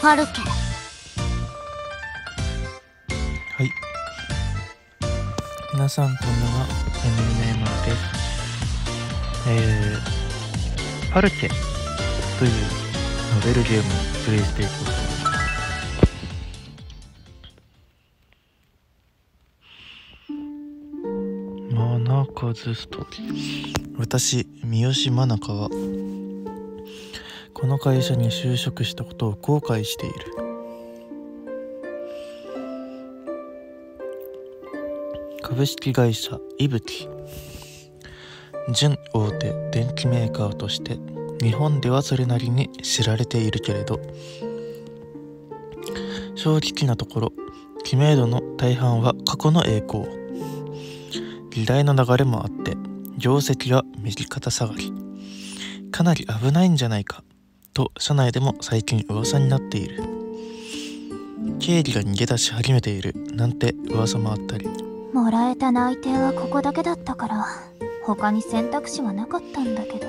パルケ。 はい、皆さんこんばんは。エミネーマーです。パルケというノベルゲームをプレイしていこうと思います。マナカズストーリー。私、三好真中はこの会社に就職したことを後悔している。株式会社いぶき、準大手電機メーカーとして日本ではそれなりに知られているけれど、正直なところ知名度の大半は過去の栄光、時代の流れもあって業績が右肩下がり、かなり危ないんじゃないかと社内でも最近噂になっている。経理が逃げ出し始めているなんて噂もあったり、 もらえた内定はここだけだったから他に選択肢はなかったんだけど、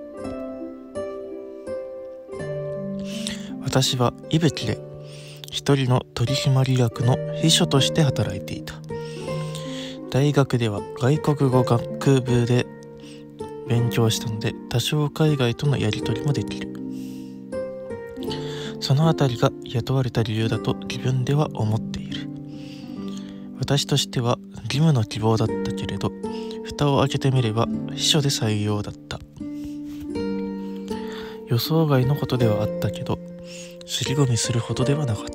私はいぶきで一人の取締役の秘書として働いていた。大学では外国語学部で勉強したので多少海外とのやり取りもできる。そのあたりが雇われた理由だと自分では思っている。私としては義務の希望だったけれど、蓋を開けてみれば秘書で採用だった。予想外のことではあったけど、尻込みするほどではなかった。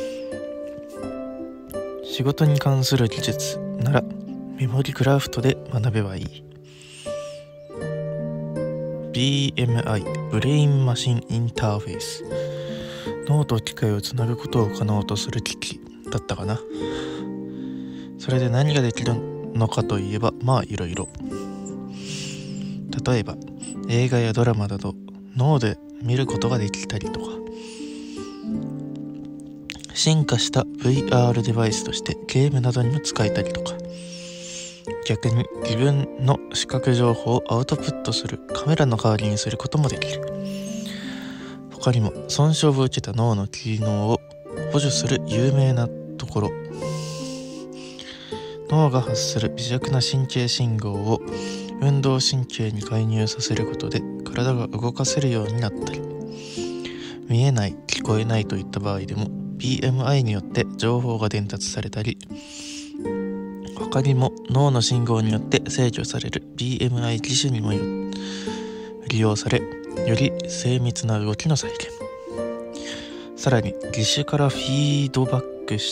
仕事に関する技術ならメモリクラフトで学べばいい。 BMI ブレインマシンインターフェース、脳と機械をつなぐことを可能とする機器だったかな。それで何ができるのかといえば、まあいろいろ。例えば映画やドラマなど脳で見ることができたりとか、進化した VR デバイスとしてゲームなどにも使えたりとか、逆に自分の視覚情報をアウトプットするカメラの代わりにすることもできる。他にも損傷を受けた脳の機能を補助する有名なところ、脳が発する微弱な神経信号を運動神経に介入させることで体が動かせるようになったり、見えない、聞こえないといった場合でも BMI によって情報が伝達されたり、他にも脳の信号によって制御される BMI 機種にも利用され、より精密な動きの再現、さらに義手からフィードバック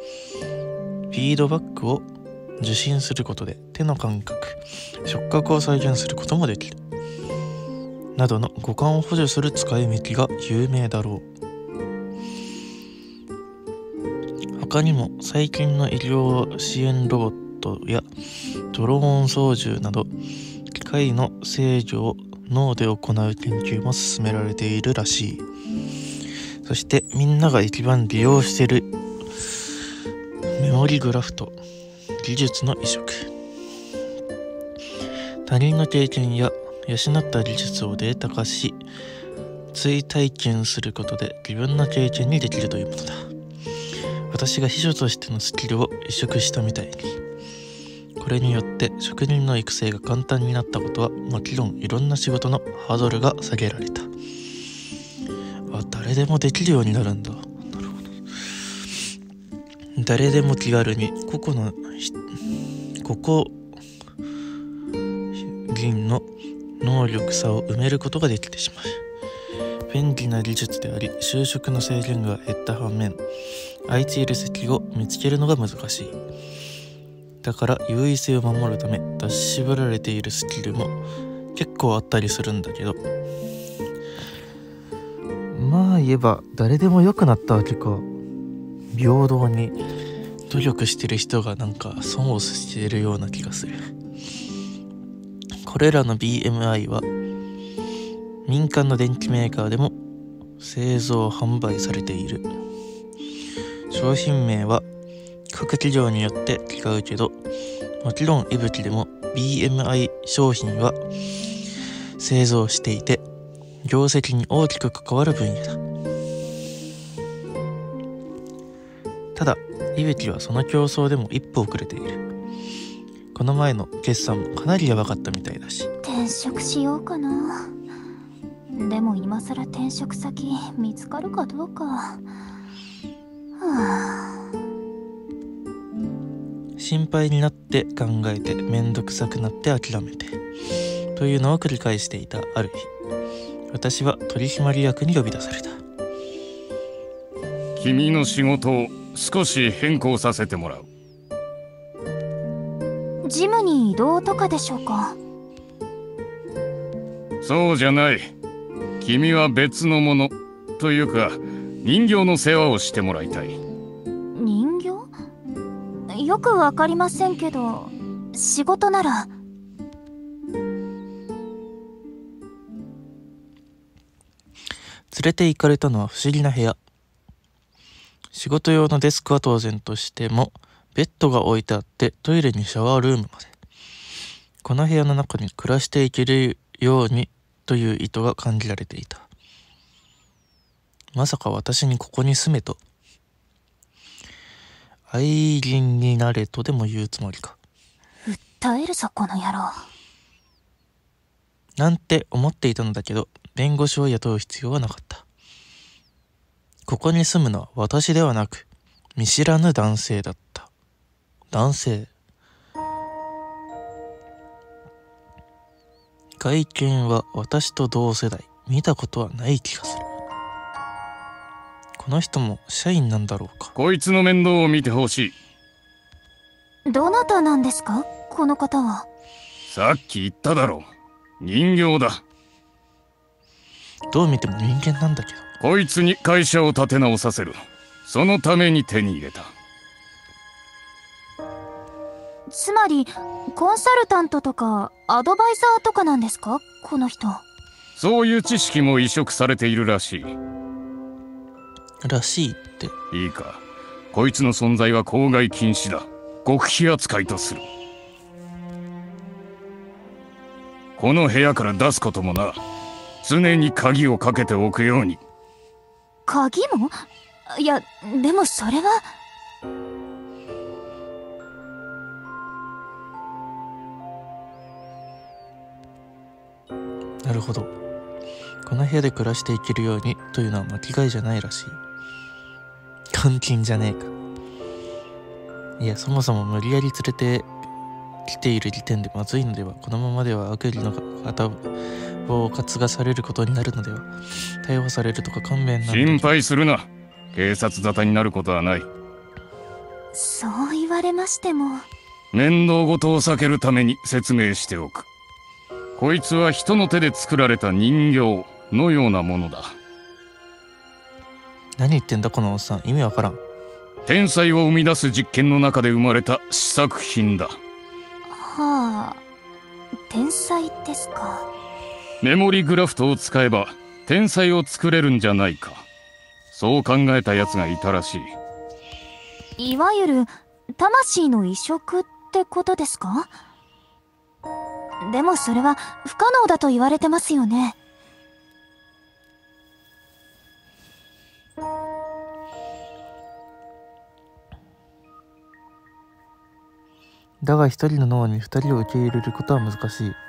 を受信することで手の感覚、触覚を再現することもできるなどの五感を補助する使い道が有名だろう。他にも最近の医療支援ロボットやドローン操縦など機械の制御を脳で行う研究も進められているらしい。そしてみんなが一番利用しているメモリグラフト技術の移植、他人の経験や養った技術をデータ化し追体験することで自分の経験にできるというものだ。私が秘書としてのスキルを移植したみたいに、これによって職人の育成が簡単になったことはもちろん、いろんな仕事のハードルが下げられた。誰でもできるようになるんだ。なるほど。誰でも気軽に個々人の能力差を埋めることができてしまう。便利な技術であり、就職の制限が減った反面、空いている席を見つけるのが難しい。だから優位性を守るため出し絞られているスキルも結構あったりするんだけど、まあ言えば誰でも良くなったわけか。平等に努力してる人がなんか損をしているような気がする。これらの BMI は民間の電機メーカーでも製造販売されている。商品名は各企業によって違うけど、もちろんいぶきでも BMI 商品は製造していて、業績に大きく関わる分野だ。 ただ伊吹はその競争でも一歩遅れている。この前の決算もかなりヤバかったみたいだし。 転職しようかな。でも今さら転職先見つかるかどうか。はあ、 心配になって考えてめんどくさくなって諦めてというのを繰り返していたある日、私は取締役に呼び出された。 君の仕事を少し変更させてもらう。 ジムに移動とかでしょうか。 そうじゃない。君は別のものというか人形の世話をしてもらいたい。 人形？よくわかりませんけど、仕事なら。 連れて行かれたのは不思議な部屋。仕事用のデスクは当然としてもベッドが置いてあって、トイレにシャワールームまで。この部屋の中に暮らしていけるようにという意図が感じられていた。まさか私にここに住めと、愛人になれとでも言うつもりか。 訴えるぞこの野郎。 なんて思っていたのだけど、弁護士を雇う必要はなかった。ここに住むのは私ではなく、見知らぬ男性だった。男性。外見は私と同世代。見たことはない気がする。この人も社員なんだろうか。 こいつの面倒を見てほしい。 どなたなんですかこの方は。 さっき言っただろう。人形だ。 どう見ても人間なんだけど。 こいつに会社を立て直させる。そのために手に入れた。 つまりコンサルタントとかアドバイザーとかなんですかこの人。 そういう知識も移植されているらしい。 らしいって。 いいか、こいつの存在は口外禁止だ。極秘扱いとする。この部屋から出すこともな。常に鍵をかけておくように。 鍵も？いや、でもそれは。 なるほど。この部屋で暮らしていけるようにというのは間違いじゃないらしい。監禁じゃねえか。いや、そもそも無理やり連れてきている時点でまずいのでは。このままでは悪理の片棒を担がされることになるのでは。逮捕されるとか勘弁なんだ。 心配するな。警察沙汰になることはない。 そう言われましても。 面倒事を避けるために説明しておく。こいつは人の手で作られた人形のようなものだ。 何言ってんだこのおっさん。意味わからん。 天才を生み出す実験の中で生まれた試作品だ。 はあ、天才ですか。 メモリグラフトを使えば天才を作れるんじゃないか。そう考えたやつがいたらしい。 いわゆる魂の移植ってことですか？でもそれは不可能だと言われてますよね。 だが一人の脳に二人を受け入れることは難しい。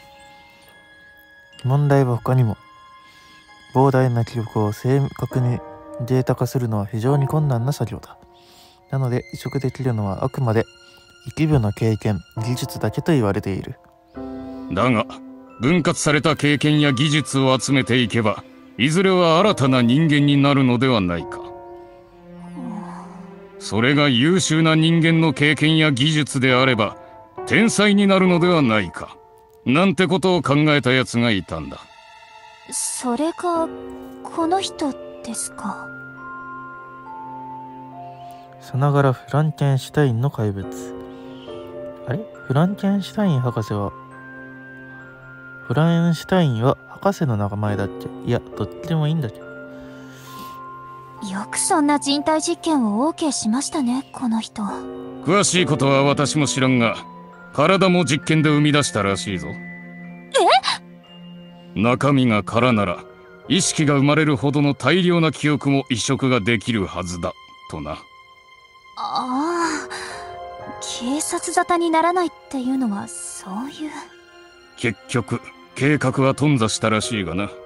問題は他にも。膨大な記憶を正確にデータ化するのは非常に困難な作業だ。なので移植できるのはあくまで一部の経験、技術だけと言われている。 だが分割された経験や技術を集めていけば、いずれは新たな人間になるのではないか。それが優秀な人間の経験や技術であれば天才になるのではないか、なんてことを考えたやつがいたんだ。 それがこの人ですか。 さながらフランケンシュタインの怪物。あれ？フランケンシュタイン博士は博士の名前だっけ？いや、どっちでもいいんだけど。 よくそんな人体実験を OK しましたねこの人。 詳しいことは私も知らんが、体も実験で生み出したらしいぞ。中身が空なら意識が生まれるほどの大量な記憶も移植ができるはずだとな。 ああ、警察沙汰にならないっていうのはそういう。 結局計画は頓挫したらしいがな。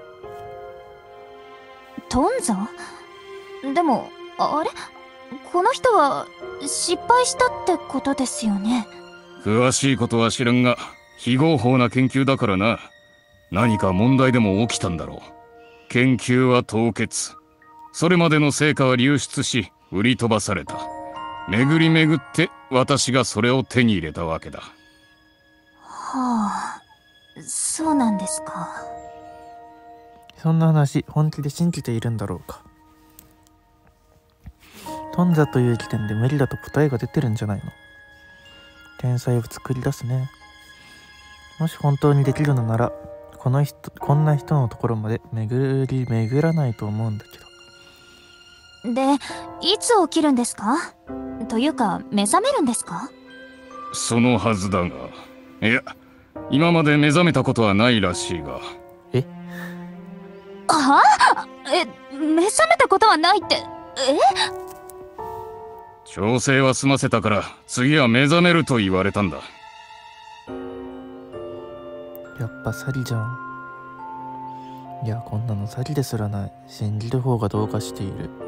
頓挫？でも、あれ？この人は失敗したってことですよね。 詳しいことは知らんが、非合法な研究だからな。何か問題でも起きたんだろう。研究は凍結。それまでの成果は流出し、売り飛ばされた。巡り巡って私がそれを手に入れたわけだ。 はあ、そうなんですか。 そんな話、本気で信じているんだろうか。頓挫という時点で無理だと答えが出てるんじゃないの。天才を作り出すね。もし本当にできるのなら、こんな人のところまで巡らないと思うんだけど。 で、いつ起きるんですか？というか、目覚めるんですか？ そのはずだが。いや、今まで目覚めたことはないらしいが。 はあ？目覚めたことはないって、 調整は済ませたから、次は目覚めると言われたんだ。 やっぱ詐欺じゃん。いや、こんなの詐欺ですらない。信じる方がどうかしている。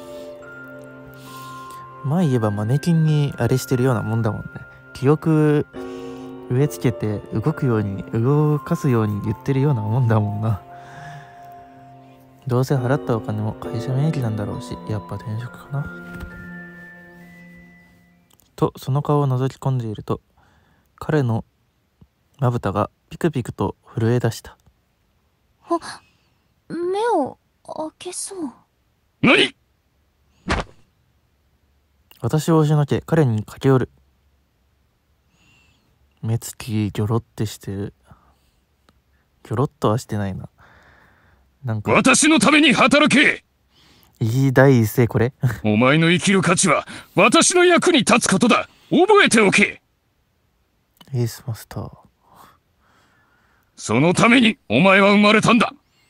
まあ言えばマネキンにあれしてるようなもんだもんね。記憶植え付けて動かすように言ってるようなもんだもんな。どうせ払ったお金も会社名義なんだろうし、やっぱ転職かな。とその顔を覗き込んでいると、彼のまぶたがピクピクと震え出した。 目を開けそう。 何？ 私を押しのけ彼に駆け寄る。目つきギョロってしてる。ギョロっとはしてないな。なんか私のために働け！ いい第一声これお前の生きる価値は私の役に立つことだ。覚えておけ。 エースマスター。 そのためにお前は生まれたんだ。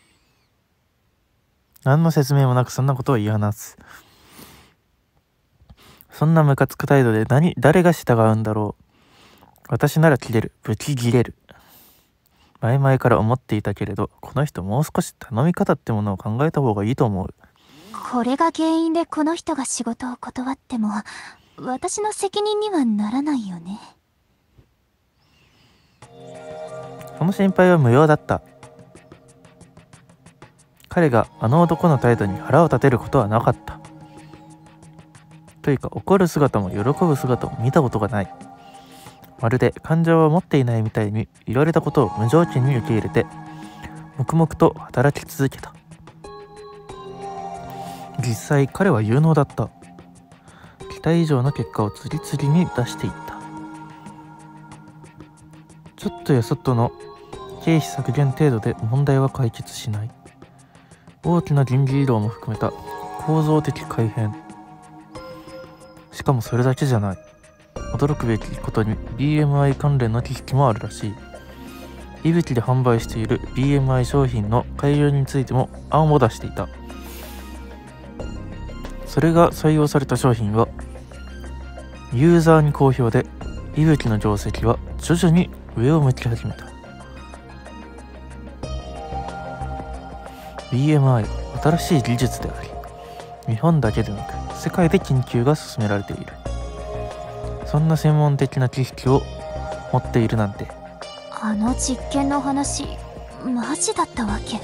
何の説明もなくそんなことを言い放つ。そんなムカつく態度で誰が従うんだろう。私なら切れる。ブチギレる。前々から思っていたけれど、この人もう少し頼み方ってものを考えた方がいいと思う。 これが原因でこの人が仕事を断っても、私の責任にはならないよね。 その心配は無用だった。彼があの男の態度に腹を立てることはなかった。というか、怒る姿も喜ぶ姿も見たことがない。まるで感情を持っていないみたいに言われたことを無条件に受け入れて、黙々と働き続けた。実際彼は有能だった。期待以上の結果を次々に出していった。ちょっとやそっとの経費削減程度で問題は解決しない。大きな人事異動も含めた構造的改変。しかもそれだけじゃない。驚くべきことに BMI 関連の知識もあるらしい。いぶきで販売している BMI 商品の改良についても案を出していた。それが採用された商品はユーザーに好評で、いぶきの業績は徐々に上を向き始めた。 BMI 新しい技術であり、日本だけでなく世界で研究が進められている。そんな専門的な知識を持っているなんて。 あの実験の話、マジだったわけ？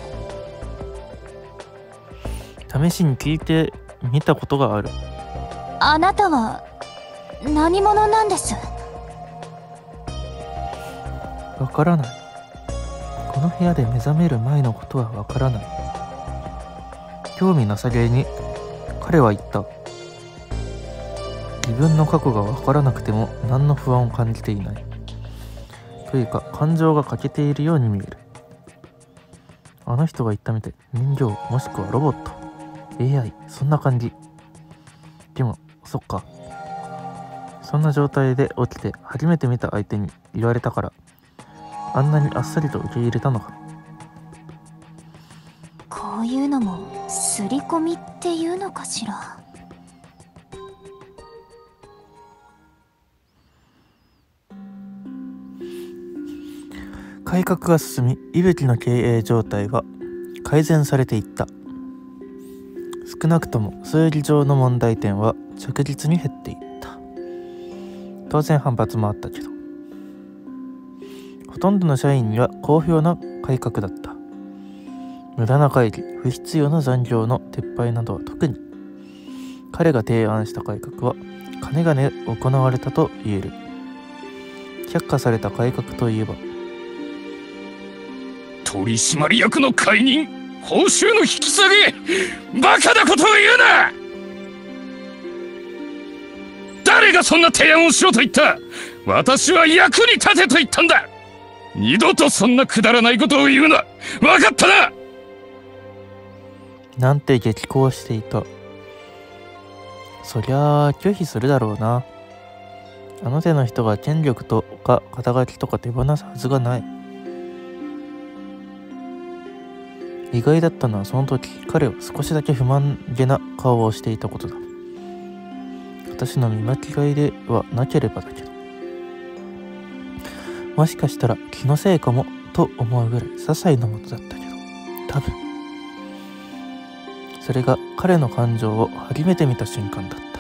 試しに聞いてみたことがある。 あなたは何者なんです？ わからない。この部屋で目覚める前のことはわからない。興味なさげに彼は言った。自分の過去がわからなくても何の不安を感じていない。というか感情が欠けているように見える。あの人が言ったみたい。人形もしくはロボット、 AI、 そんな感じ。でもそっか、そんな状態で起きて初めて見た相手に言われたからあんなにあっさりと受け入れたのか。 こういうのも刷り込みっていうのかしら。 改革が進み、伊吹の経営状態は改善されていった。少なくとも数理上の問題点は着実に減っていった。当然反発もあったけど、ほとんどの社員には好評な改革だった。無駄な会議、不必要な残業の撤廃などは特に。彼が提案した改革はかねがね行われたと言える。却下された改革といえば、 取締役の解任、報酬の引き下げ、バカなことを言うな。誰がそんな提案をしろと言った。私は役に立てと言ったんだ。二度とそんなくだらないことを言うな。分かったな。 なんて激高していた。そりゃあ拒否するだろうな。あの手の人が権力とか肩書きとか手放すはずがない。意外だったのはその時彼は少しだけ不満げな顔をしていたことだ。私の見間違いではなければだけど、もしかしたら気のせいかもと思うぐらい些細なものだったけど、多分それが彼の感情を初めて見た瞬間だった。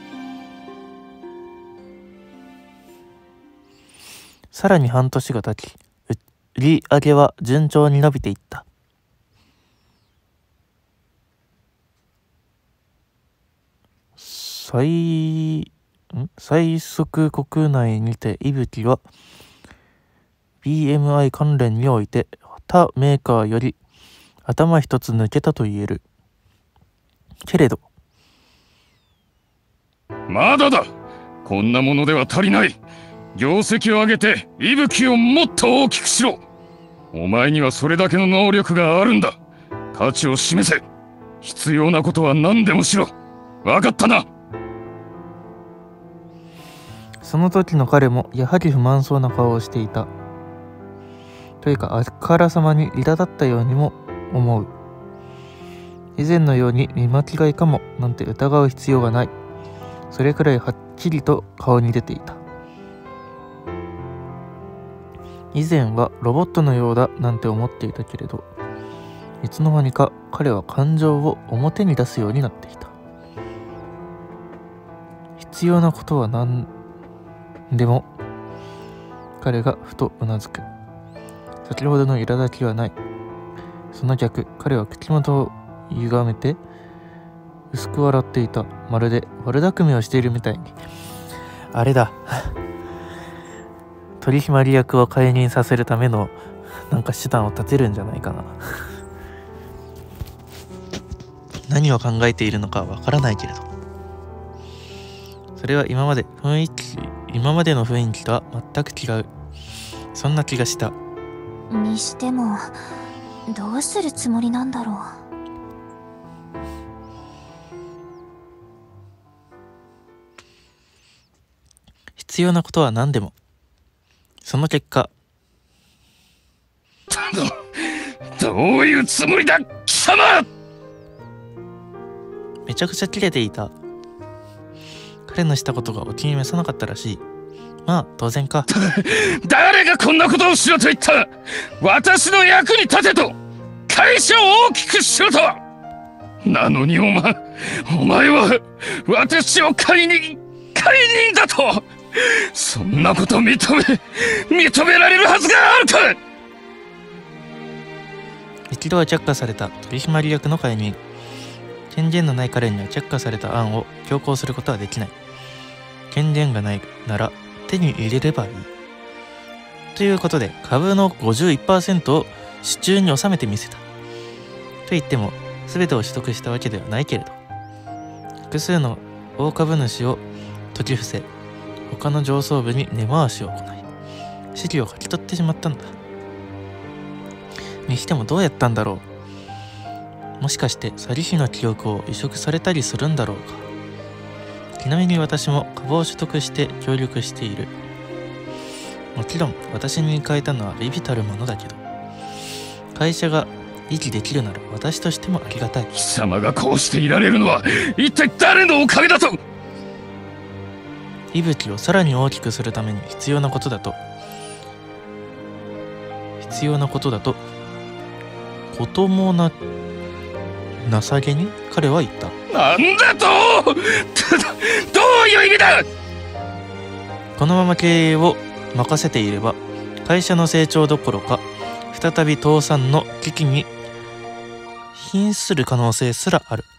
さらに半年が経ち、売り上げは順調に伸びていった。最速国内にて伊吹は BMI 関連において他メーカーより頭一つ抜けたと言える。けれどまだだ。こんなものでは足りない。業績を上げて伊吹をもっと大きくしろ。お前にはそれだけの能力があるんだ。価値を示せ。必要なことは何でもしろ。分かったな。 その時の彼もやはり不満そうな顔をしていた。というかあからさまに苛立ったようにも思う。以前のように見間違いかもなんて疑う必要がない。それくらいはっきりと顔に出ていた。以前はロボットのようだなんて思っていたけれど、いつの間にか彼は感情を表に出すようになっていた。必要なことは何でも。彼がふとうなずく。先ほどの苛立ちはない。その逆、彼は口元を歪めて薄く笑っていた。まるで悪巧みをしているみたいに。あれだ取締役を解任させるためのなんか手段を立てるんじゃないかな。何を考えているのかわからないけれど、それは今までの雰囲気とは全く違う。そんな気がした。 にしてもどうするつもりなんだろう。 必要なことは何でも。その結果どういうつもりだ貴様。 めちゃくちゃキレていた。彼のしたことがお気に召さなかったらしい。まあ当然か。 誰がこんなことをしろと言った。私の役に立てと。会社を大きくしろと。なのにお前は私を解任だと。そんなこと認められるはずがあるか。 一度は却下された取締役の解任。権限のない彼には却下された案を強行することはできない。権限がないなら手に入れればいい。ということで株の 51% を手中に収めてみせた。と言っても全てを取得したわけではないけれど、複数の大株主を解き伏せ、他の上層部に根回しを行い、資料を書き取ってしまったんだ。にしてもどうやったんだろう。もしかして詐欺師の記憶を移植されたりするんだろうか。ちなみに私も株を取得して協力している。もちろん私に変えたのは微々たるものだけど、会社が維持できるなら私としてもありがたい。 貴様がこうしていられるのは一体誰のおかげだと。 伊吹をさらに大きくするために必要なことだと必要なことだとこともな情けに彼は言った。 なんだとどういう意味だ。 このまま経営を任せていれば会社の成長どころか再び倒産の危機に瀕する可能性すらある。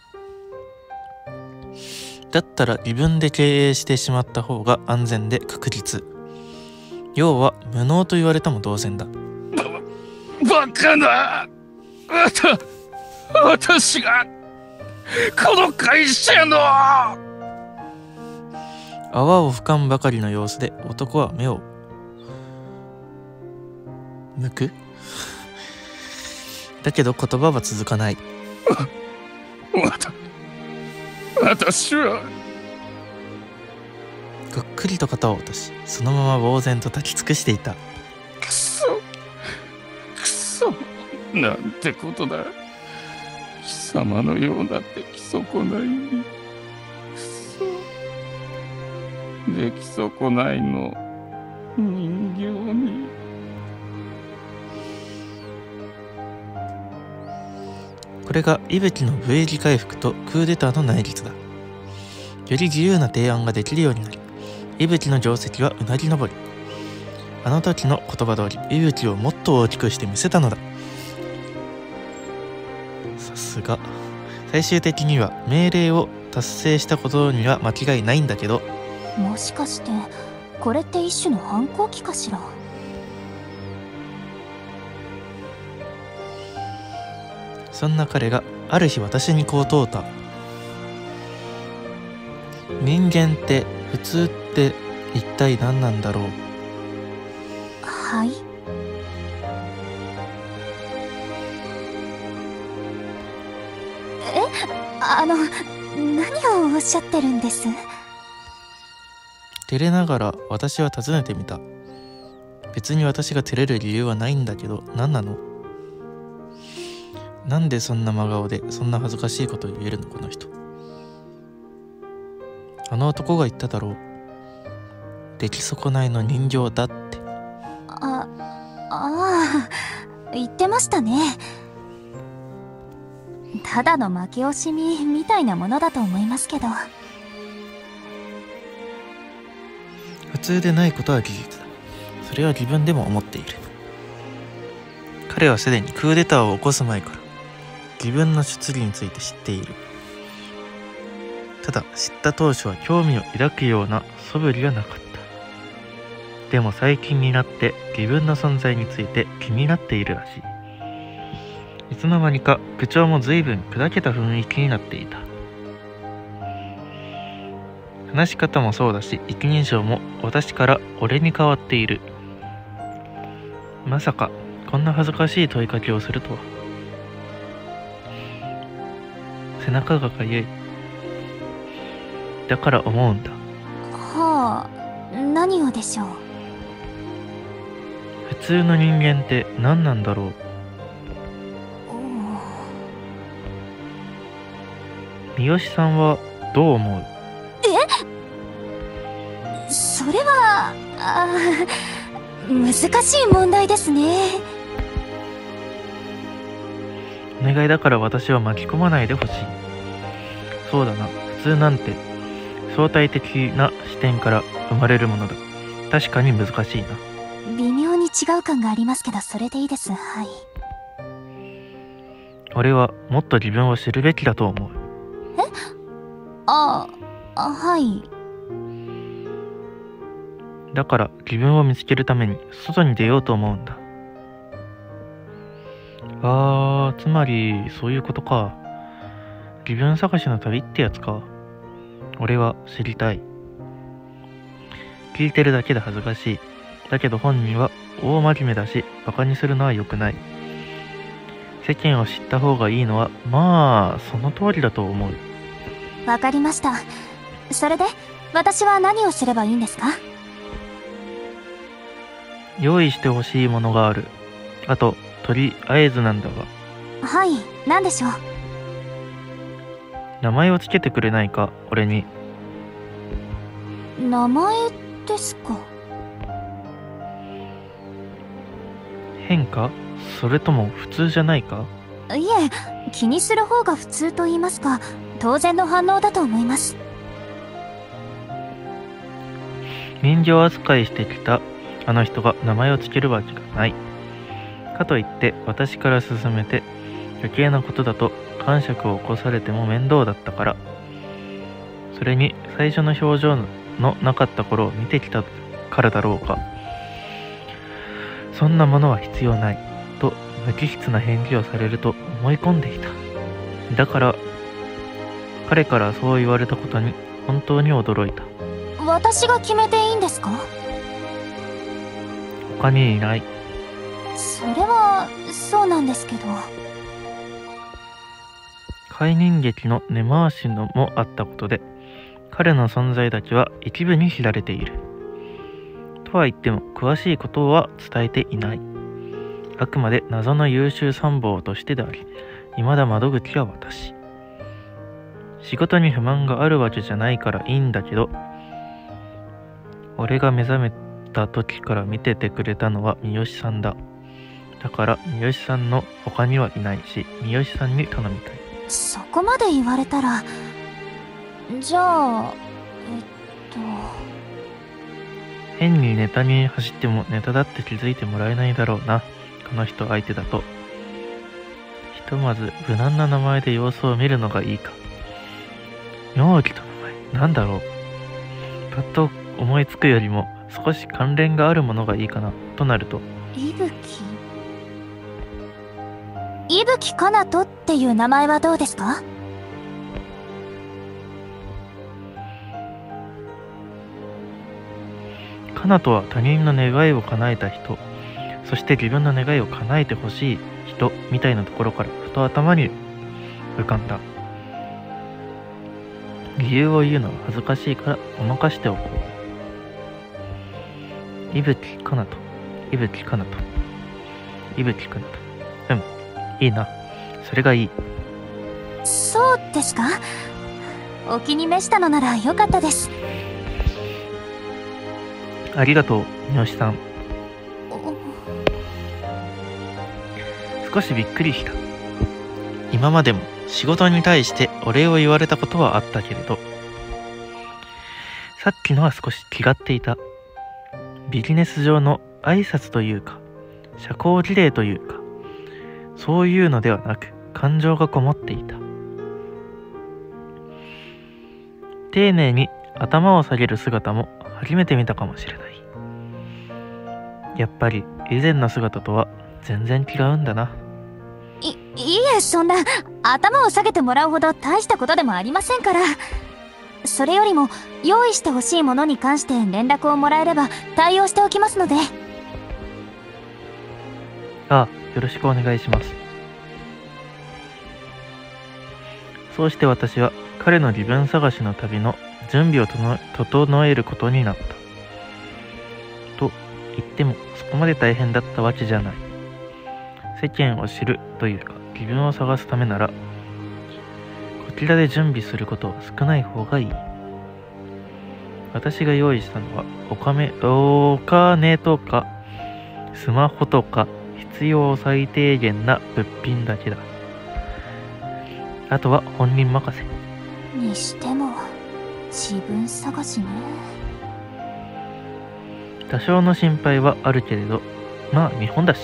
だったら自分で経営してしまった方が安全で確実。要は無能と言われたも同然だ。 バカな。私がこの会社の。 泡を吹かんばかりの様子で男は目を向く。だけど言葉は続かない。 私はぐっくりと肩を落とし、そのまま呆然と立ち尽くしていた。 くそなんてことだ。貴様のような出来損ないに、出来損ないの人形に。 これが伊吹の武益回復とクーデターの内実だ。より自由な提案ができるようになり、伊吹の定石はうなぎ登り。あの時の言葉通り、伊吹をもっと大きくしてみせたのだ。さすが。最終的には命令を達成したことには間違いないんだけど、 もしかしてこれって一種の反抗期かしら。 そんな彼がある日私にこう問うた。人間って普通って一体何なんだろう。 はい。何をおっしゃってるんです？ 照れながら私は尋ねてみた。別に私が照れる理由はないんだけど、何なの？なんでそんな真顔でそんな恥ずかしいことを言えるのこの人。あの男が言っただろう。出来損ないの人形だって。 言ってましたね。ただの負け惜しみみたいなものだと思いますけど。 普通でないことは事実だ。それは自分でも思っている。彼はすでにクーデターを起こす前から自分の出自について知っている。ただ知った当初は興味を抱くような素振りはなかった。でも最近になって自分の存在について気になっているらしい。いつの間にか口調も随分砕けた雰囲気になっていた。話し方もそうだし、一人称も私から俺に変わっている。まさかこんな恥ずかしい問いかけをするとは。背中がかゆい。だから思うんだ。 はあ、何をでしょう。 普通の人間って何なんだろう。三好さんはどう思う？ それは難しい問題ですね。 お願いだから私は巻き込まないでほしい。そうだな、普通なんて相対的な視点から生まれるものだ。確かに難しいな。 微妙に違う感がありますけど、それでいいです。はい。 俺はもっと自分を知るべきだと思う。 はい。 だから自分を見つけるために外に出ようと思うんだ。つまりそういうことか。自分探しの旅ってやつか。俺は知りたい。聞いてるだけで恥ずかしい。だけど本人は大真面目だし、バカにするのは良くない。世間を知った方がいいのはまあその通りだと思う。 わかりました。それで私は何をすればいいんですか？ 用意してほしいものがある。あととりあえずなんだが。 はい、何でしょう。 名前をつけてくれないか、俺に。 名前ですか？ 変か？それとも普通じゃないか？ いえ、気にする方が普通と言いますか、当然の反応だと思います。 人形扱いしてきたあの人が名前をつけるわけがない。かといって私から勧めて余計なことだと癇癪を起こされても面倒だったから。それに最初の表情のなかった頃を見てきたからだろうか。そんなものは必要ないと無機質な返事をされると思い込んでいた。だから彼からそう言われたことに本当に驚いた。 私が決めていいんですか？ 他にいない。 それはそうなんですけど。 解任劇の根回しのもあったことで彼の存在だけは一部に知られている。とは言っても詳しいことは伝えていない。あくまで謎の優秀参謀としてであり、未だ窓口は私。仕事に不満があるわけじゃないからいいんだけど、俺が目覚めた時から見ててくれたのは三好さんだ。だから三好さんの他にはいないし、三好さんに頼みたい。 そこまで言われたら、じゃあ変にネタに走ってもネタだって気づいてもらえないだろうな、この人相手だと。ひとまず無難な名前で様子を見るのがいいか。名字と名前なんだろう。パッと思いつくよりも少し関連があるものがいいかなとなると、 伊吹かなとっていう名前はどうですか？ かなとは他人の願いを叶えた人、そして自分の願いを叶えてほしい人みたいなところからふと頭に浮かんだ。理由を言うのは恥ずかしいからごまかしておこう。伊吹かなと、伊吹かなと、伊吹かなと。いいな。それがいい。 そうですか？お気に召したのならよかったです。 ありがとう、三好さん。少しびっくりした。今までも仕事に対してお礼を言われたことはあったけれど、さっきのは少し違っていた。ビジネス上の挨拶というか、社交辞令というか、そういうのではなく感情がこもっていた。丁寧に頭を下げる姿も初めて見たかもしれない。やっぱり以前の姿とは全然違うんだな。 いいえ、そんな頭を下げてもらうほど大したことでもありませんから。それよりも用意してほしいものに関して連絡をもらえれば対応しておきますので。 ああ、よろしくお願いします。そうして私は彼の自分探しの旅の準備を整えることになった。と言ってもそこまで大変だったわけじゃない。世間を知るというか自分を探すためならこちらで準備することは少ない方がいい。私が用意したのはお金とかスマホとか必要最低限な物品だけだ。あとは本人任せにしても自分探しね。 多少の心配はあるけれど、まあ日本だし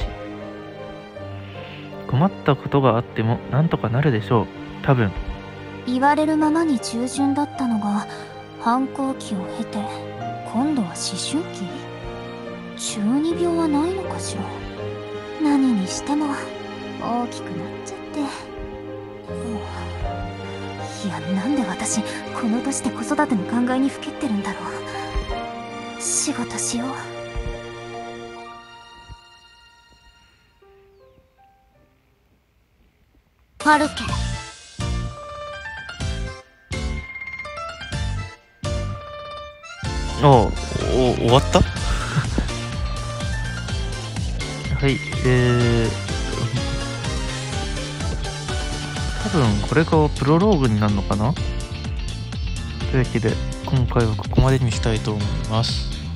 困ったことがあってもなんとかなるでしょう、多分。 言われるままに従順だったのが反抗期を経て今度は思春期？中二病はないのかしら。何にしても大きくなっちゃって、いや、なんで私この年で子育ての考えにふけってるんだろう。仕事しよう。ハルケ。 終わったはい、多分これがプロローグになるのかな。というわけで今回はここまでにしたいと思います。